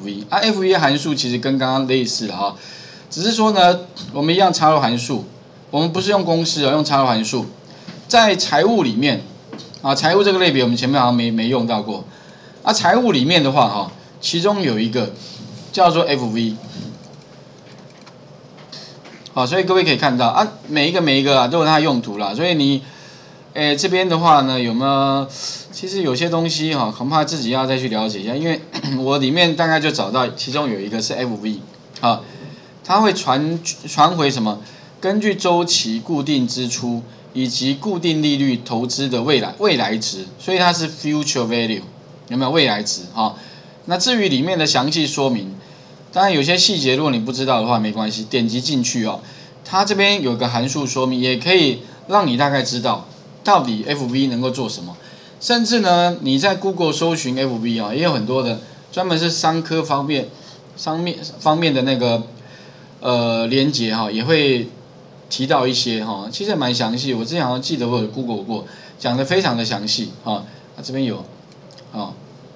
FV 啊，FV 函数其实跟刚刚类似哈，只是说呢，我们一样插入函数，我们不是用公式用插入函数，在财务里面啊，财务这个类别我们前面好像没用到过啊，财务里面的话哈，其中有一个叫做 FV。好，所以各位可以看到啊，每一个啊都有它的用途啦。所以你，这边的话呢，有没有？其实有些东西哈，恐怕自己要再去了解一下，因为我里面大概就找到其中有一个是 FV， 啊，它会传回什么？根据周期固定支出以及固定利率投资的未来值，所以它是 future value， 有没有未来值啊？那至于里面的详细说明。当然有些细节如果你不知道的话没关系，点击进去哦，它这边有个函数说明，也可以让你大概知道到底 FV 能够做什么。甚至呢，你在 Google 搜寻 FV 啊，也有很多的专门是商科方面的那个连结哈，也会提到一些哈，其实蛮详细。我之前好像记得我有 Google 过，讲的非常的详细哈。这边有啊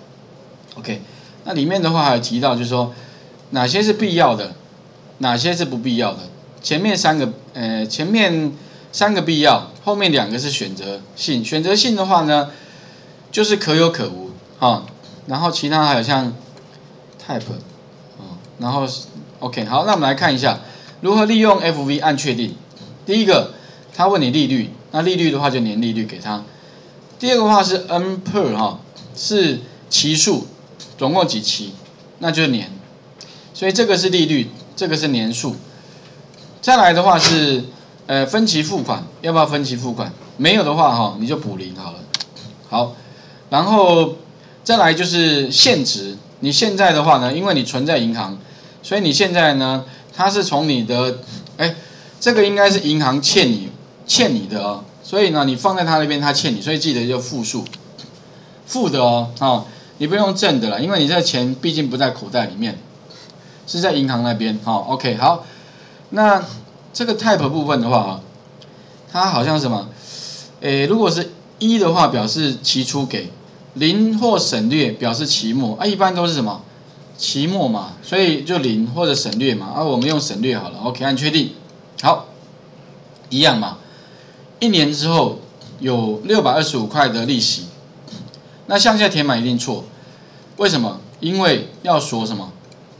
，OK， 那里面的话还有提到就是说。哪些是必要的，哪些是不必要的？前面三个必要，后面2个是选择性。选择性的话呢，就是可有可无啊。然后其他还有像 type 然后 OK 好，那我们来看一下如何利用 FV 按确定。第一个，他问你利率，那利率的话就年利率给他。第二个话是 N per 是期数，总共几期，那就是年。所以这个是利率，这个是年数。再来的话是分期付款，要不要分期付款？没有的话你就补0好了。好，然后再来就是现值。你现在的话呢，因为你存在银行，所以你现在呢，它是从你的这个应该是银行欠你的哦，所以呢你放在它那边，它欠你，所以记得就负数，负的哦，你不用正的了，因为你这个钱毕竟不在口袋里面。是在银行那边，OK 好，那这个 type 部分的话它好像什么，如果是1的话表示期初给，0或省略表示期末，一般都是什么期末嘛，所以就0或者省略嘛，我们用省略好了 ，OK 按确定，好，一样嘛，1年之后有625块的利息，那向下填满一定错，为什么？因为要锁什么？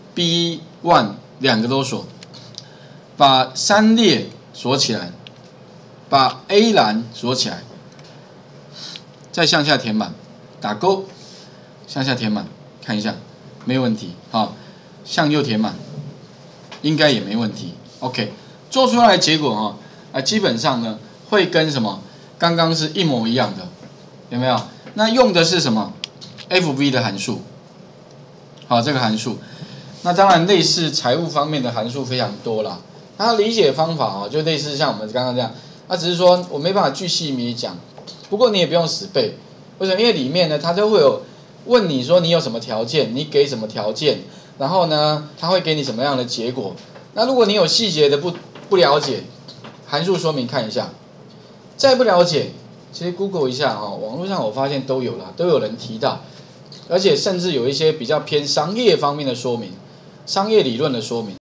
B1 2个都锁，把3列锁起来，把 A 栏锁起来，再向下填满，打勾，向下填满，看一下，没有问题，好，向右填满，应该也没问题 ，OK， 做出来的结果基本上呢会跟什么刚刚是一模一样的，有没有？那用的是什么 FV 的函数，好，这个函数。 那当然，类似财务方面的函数非常多啦。它理解方法就类似像我们刚刚这样，只是说我没办法巨细靡讲。不过你也不用死背，为什么？因为里面呢，它都会有问你说你有什么条件，你给什么条件，然后呢，它会给你什么样的结果。那如果你有细节的不了解，函数说明看一下。再不了解，其实 Google 一下网络上我发现都有啦，都有人提到，而且甚至有一些比较偏商业方面的说明。 商业理论的说明。